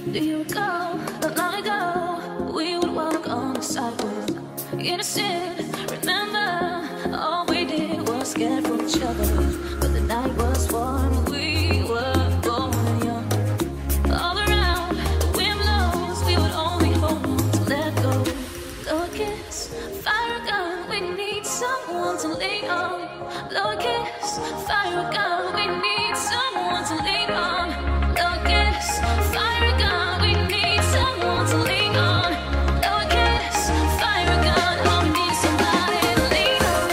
Do you recall that long ago we would walk on the sidewalk, innocent? Remember, all we did was scared from each other, but the night was warm. We were born young. All around, the wind blows. We would only hold on to let go. Blow a kiss, fire a gun. We need someone to lean on. Blow a kiss, fire a gun. We need someone to lean on. Blow a kiss, fire a gun. We need someone to lean on. Blow a kiss, fire a gun. Oh, we need somebody to lean on.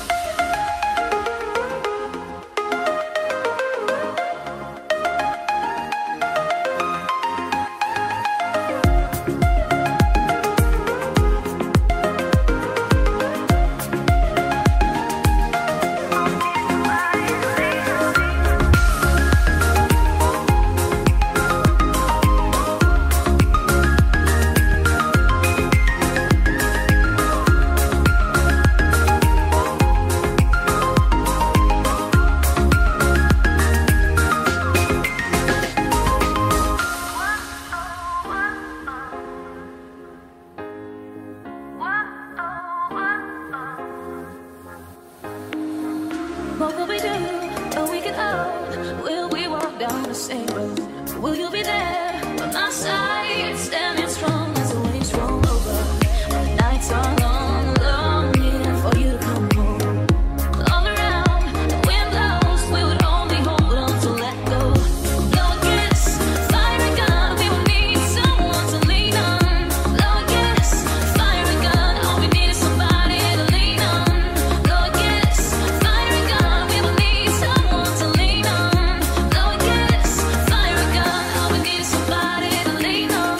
What will we do a week out? Will we walk down the same road? Will you be there by my side, standing strong as the waves roll over? When the nights are long, longing for you to come home. All around, the wind blows. We would only hold on to let go. Blow a kiss, fire a gun. We will need someone to lean on. Blow a kiss, fire a gun. All we need is somebody to lean on. Blow a kiss, fire a gun. We will need someone to lean on. Blow a kiss, fire a gun. All we need is somebody to lean on.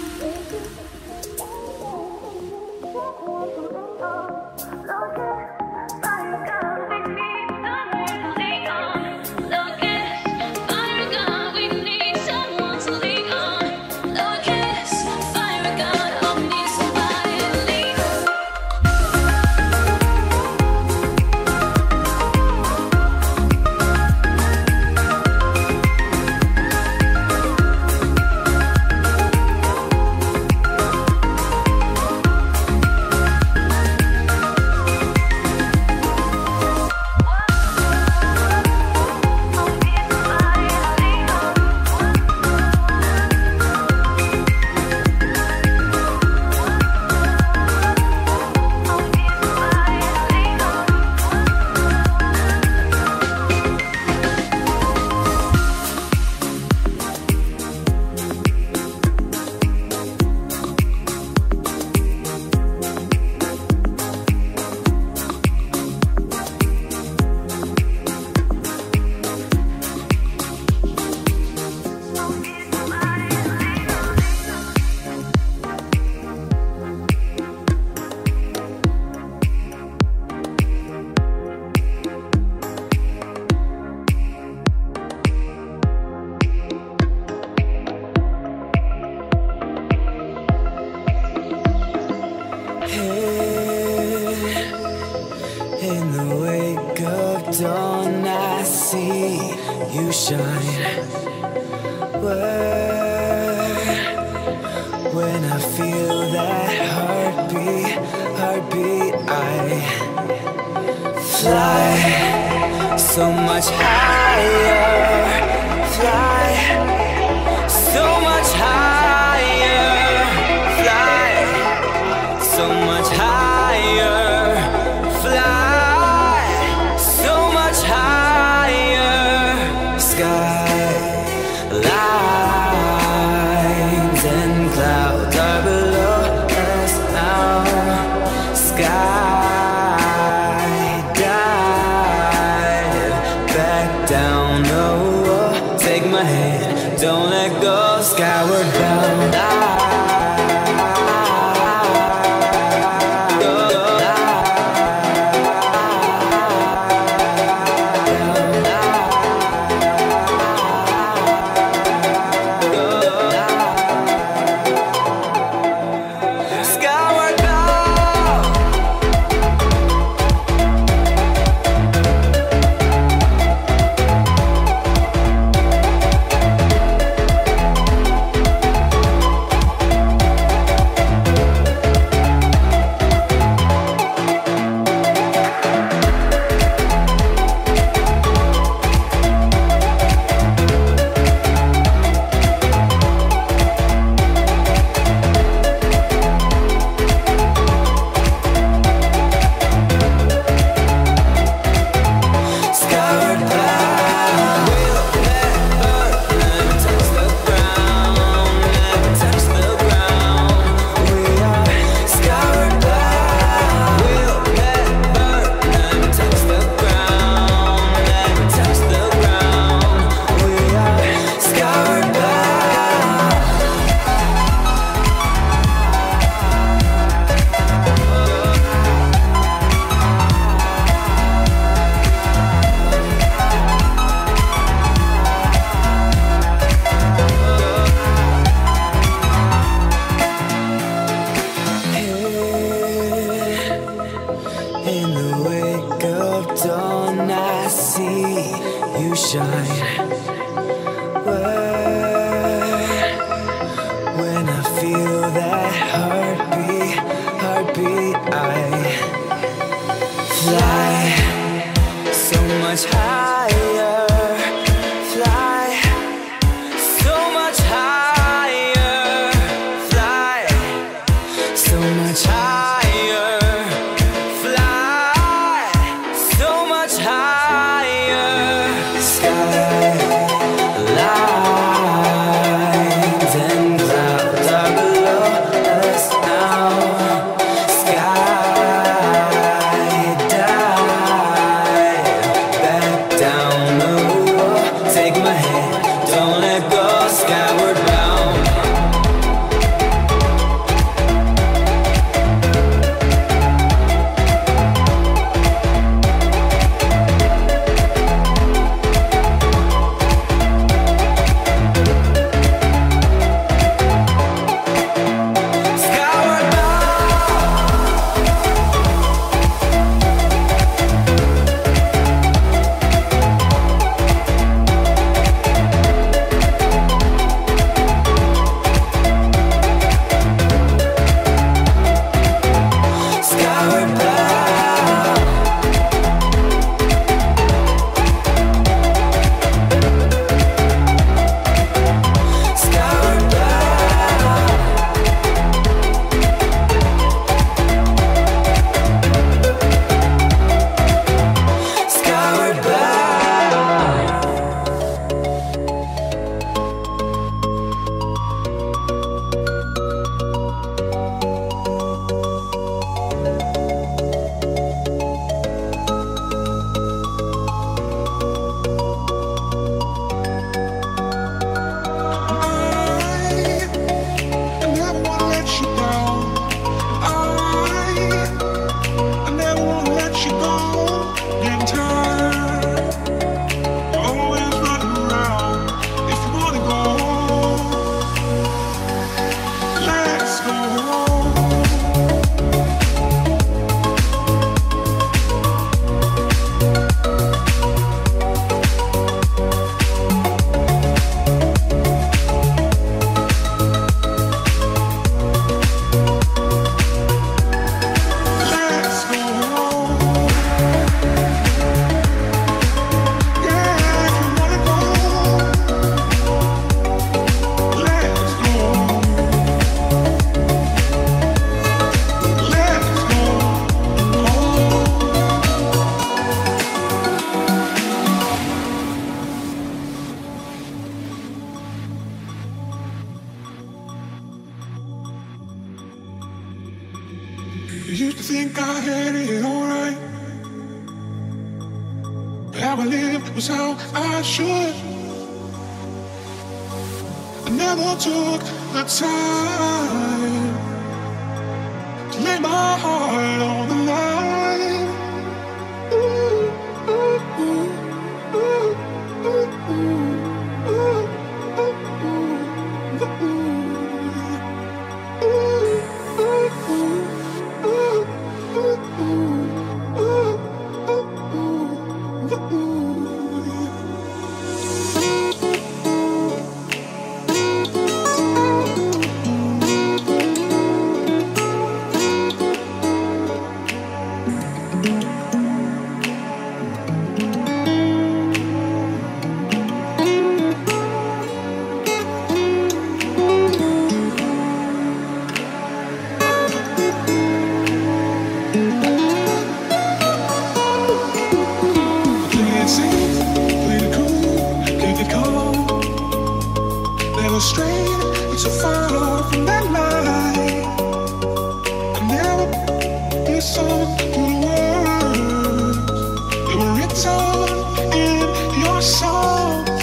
In the wake of dawn, I see you shine. When I feel that heartbeat, I fly so much higher. Fly so much higher. Fly so much higher. Fly so much higher. Skylines and clouds are below us now. Skydive back down. Oh, take my hand, don't let go. Skyward bound. Used to think I had it alright. How I lived was how I should. I never took the time to lay my heart on the line. Ooh, ooh, ooh, ooh, ooh, ooh, ooh, ooh. Straight, it's so far from that line. I never listened to the words that were written in your songs.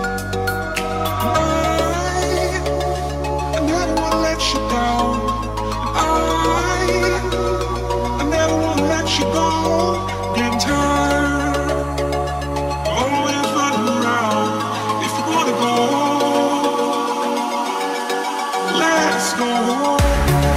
I never wanna let you down. I never wanna let you go. Getting tired, always running around. If you wanna go, let's go.